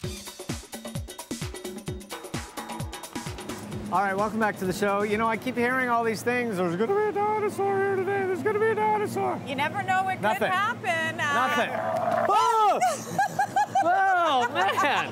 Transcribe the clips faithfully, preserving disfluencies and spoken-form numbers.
All right, welcome back to the show. You know, I keep hearing all these things. There's going to be a dinosaur here today. There's going to be a dinosaur. You never know what Nothing. could happen. Uh, Nothing. Oh! Oh, man.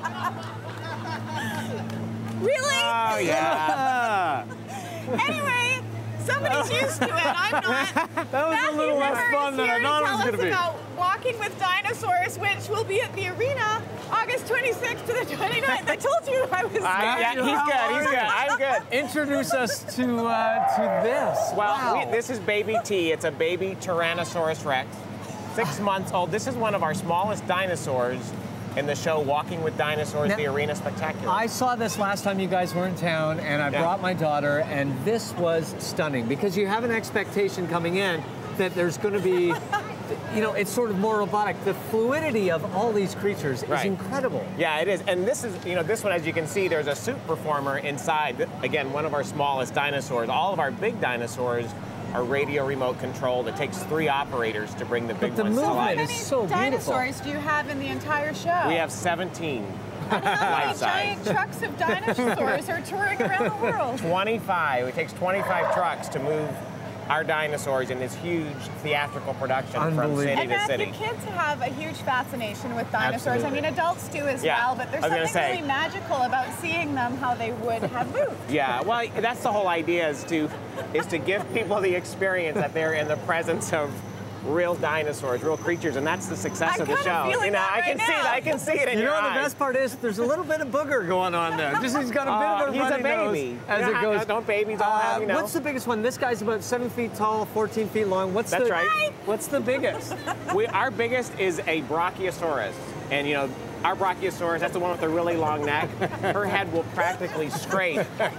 Really? Oh, yeah. Anyway, somebody's used to it. I'm not. That was Matthew a little River less fun is than here I thought it was going to to be. tell us about Walking with Dinosaurs, which will be at the arena August twenty-sixth to the twenty-ninth. I told you I was. I, yeah, he's good. He's good. I'm good. Introduce us to uh, to this. Well, Wow. we, this is Baby T. It's a baby Tyrannosaurus Rex, six months old. This is one of our smallest dinosaurs in the show Walking with Dinosaurs, Now, the Arena Spectacular. I saw this last time you guys were in town, and I Yeah. brought my daughter, and this was stunning because you have an expectation coming in that there's going to be, you know, it's sort of more robotic. The fluidity of all these creatures is Right. incredible. Yeah, it is. And this is, you know, this one, as you can see, there's a suit performer inside. Again, one of our smallest dinosaurs. All of our big dinosaurs are radio remote controlled. It takes three operators to bring the big But the ones to movement life. How is many so beautiful. dinosaurs do you have in the entire show? We have seventeen. How many life size. giant trucks of dinosaurs are touring around the world? twenty-five. It takes twenty-five trucks to move our dinosaurs in this huge theatrical production from city And to Matthew, city. kids have a huge fascination with dinosaurs. Absolutely. I mean, adults do as Yeah, well, but there's I was gonna something say. really magical about seeing them how they would have moved. Yeah, well, that's the whole idea is to is to give people the experience that they're in the presence of real dinosaurs, real creatures, and that's the success I'm of the kinda show. feeling You know, that I can right see it. now. I can see it in You your know what eyes. the best part is? There's a little bit of booger going on there. Just he's got a bit Uh, of a he's a runny baby. nose as You know, it goes. don't babies all have, you know? What's the biggest one? This guy's about seven feet tall, fourteen feet long. What's That's the right. What's the biggest? We, our biggest is a Brachiosaurus, and you know, our Brachiosaurus, that's the one with the really long neck. Her head will practically scrape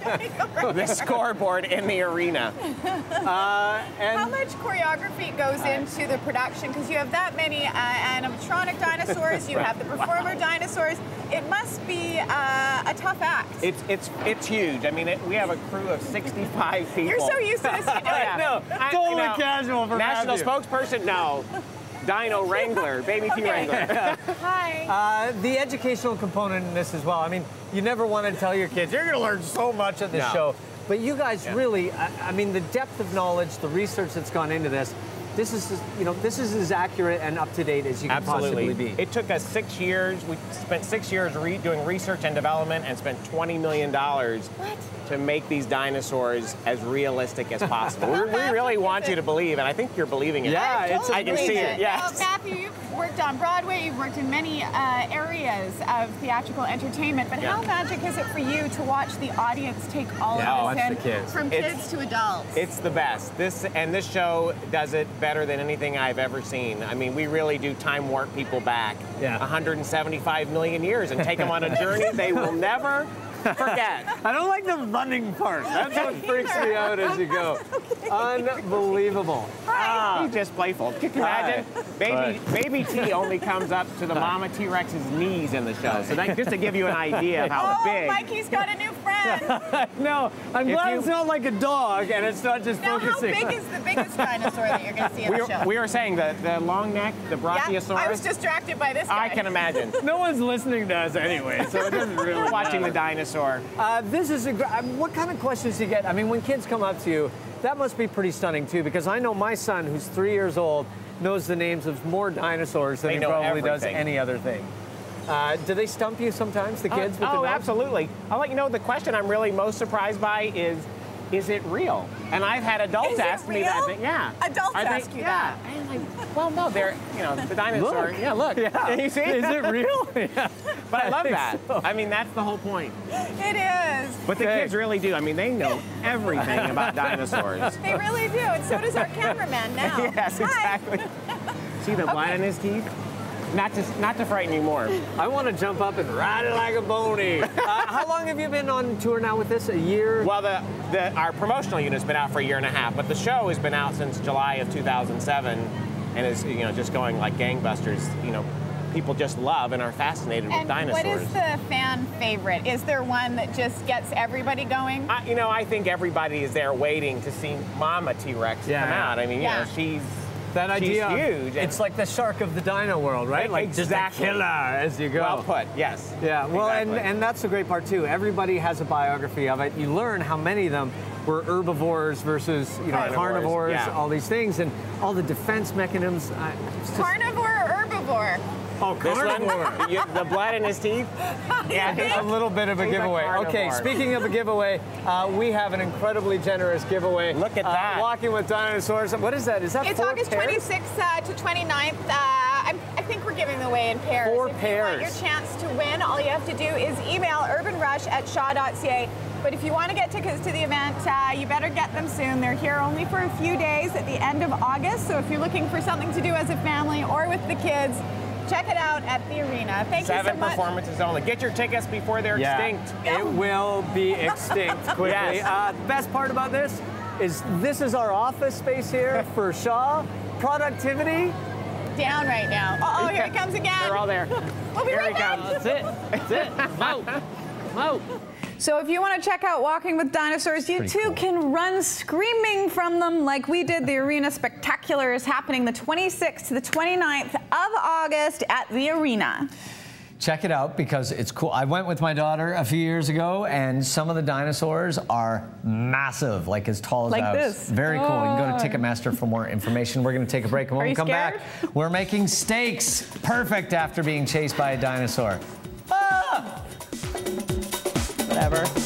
the scoreboard in the arena. Uh, and How much choreography goes into the production? Because you have that many uh, animatronic dinosaurs, you have the performer dinosaurs. It must be uh, a tough act. It's it's it's huge. I mean, it, we have a crew of sixty-five people. You're so used to this. You know, Yeah. no, I- totally you know, casual for National Matthew. spokesperson? No. Dino Wrangler, Baby T Wrangler. Hi. Uh, the educational component in this as well. I mean, you never want to tell your kids, you're going to learn so much at this No. show. But you guys Yeah. really, I, I mean, the depth of knowledge, the research that's gone into this, this is, you know, this is as accurate and up to date as you can Absolutely. possibly be. It took us six years. We spent six years re doing research and development and spent twenty million dollars What? to make these dinosaurs as realistic as possible. we, we really want you to believe, and I think you're believing it. Yeah, I it's totally I can believe see it, yes. Now, Matthew, you've worked on Broadway, you've worked in many uh, areas of theatrical entertainment, but Yeah. how magic is it for you to watch the audience take all Yeah, of watch this the in, kids. from It's- kids to adults? It's the best. This and this show does it better than anything I've ever seen. I mean, we really do time warp people back Yeah. one hundred seventy-five million years and take them on a journey they will never forget. I don't like the running part. That's what freaks me out as you go. Unbelievable. Ah, he's just playful. Can you imagine? Baby, baby T only comes up to the mama T-Rex's knees in the show. So that, just to give you an idea of how oh, big. Mikey's got a new friend. No, I'm If glad you- it's not like a dog and it's not just Now, how focusing. big is the biggest dinosaur that you're going to see in we, the were, show? we were saying the, the long neck, the Brachiosaurus. Yeah, I was distracted by this guy. I can imagine. No one's listening to us anyway, so it doesn't really Watching the matter. dinosaur. Uh, this is a. gr- um, What kind of questions do you get? I mean, when kids come up to you, that must be pretty stunning too, because I know my son, who's three years old, knows the names of more dinosaurs than They he know probably does everything. any other thing. Uh, do they stump you sometimes, the kids? Oh, with the oh, names? absolutely. I'll let you know the question I'm really most surprised by is, is it real? And I've had adults Is it ask me that. real? thing. Yeah. Adults Are they- ask you yeah. that. And I'm like, well, no, they're, you know, the dinosaur. Look. Yeah, look. Yeah. You see? Is it real? Yeah. But I love think that. so. I mean, that's the whole point. It is. But the Okay. kids really do. I mean, they know everything about dinosaurs. They really do, and so does our cameraman now. Yes, Hi. exactly. See the blind in his teeth? Not to, not to frighten you more. I want to jump up and ride it like a pony. uh, how long have you been on tour now with this? A year? Well, the, the, our promotional unit's been out for a year and a half, but the show has been out since July of two thousand seven and is, you know, just going like gangbusters. You know, people just love and are fascinated with And dinosaurs. what is the fan favorite? Is there one that just gets everybody going? I, you know, I think everybody is there waiting to see Mama T-Rex Yeah. come out. I mean, you Yeah. know, she's That idea, She's huge. It's like the shark of the dino world, right? Like Exactly. just a killer as you go. Well put, yes. Yeah, well, Exactly. and, and that's the great part too. Everybody has a biography of it. You learn how many of them were herbivores versus you know Carnivores, carnivores, yeah. all these things, and all the defense mechanisms. Uh, it's just- Carnivore or herbivore? oh, This carnivore. one, you, the blood in his teeth. Yeah, A little bit of a He's a giveaway. Okay, carnivore. speaking of a giveaway, uh, we have an incredibly generous giveaway. Look at Uh, that. Walking with Dinosaurs. What is that? Is that It's four August pairs? twenty-sixth uh, to twenty-ninth. Uh, I'm, I think we're giving them away in pairs. Four if you pairs. want your chance to win, all you have to do is email urbanrush at shaw dot c a. But if you want to get tickets to the event, uh, you better get them soon. They're here only for a few days at the end of August. So if you're looking for something to do as a family or with the kids, check it out at the arena. Thank Seven you so much. performances only. Get your tickets before they're Yeah, extinct. it will be extinct quickly. Yes. Uh, the best part about this is this is our office space here for Shaw. Productivity. Down right now. Uh-oh, here he comes again. They're all there. We'll be Here right he back. comes. That's it. That's it. Mo. Mo. So if you want to check out Walking with Dinosaurs, you Pretty too cool. can run screaming from them like we did. The Arena Spectacular is happening the twenty-sixth to the twenty-ninth of August at the Arena. Check it out because it's cool. I went with my daughter a few years ago, and some of the dinosaurs are massive, like as tall as Like a house. this. Very cool. You can go to Oh. Ticketmaster for more information. We're going to take a break, and when Are we you come scared? back, we're making steaks. Perfect after being chased by a dinosaur. Ah! Whatever.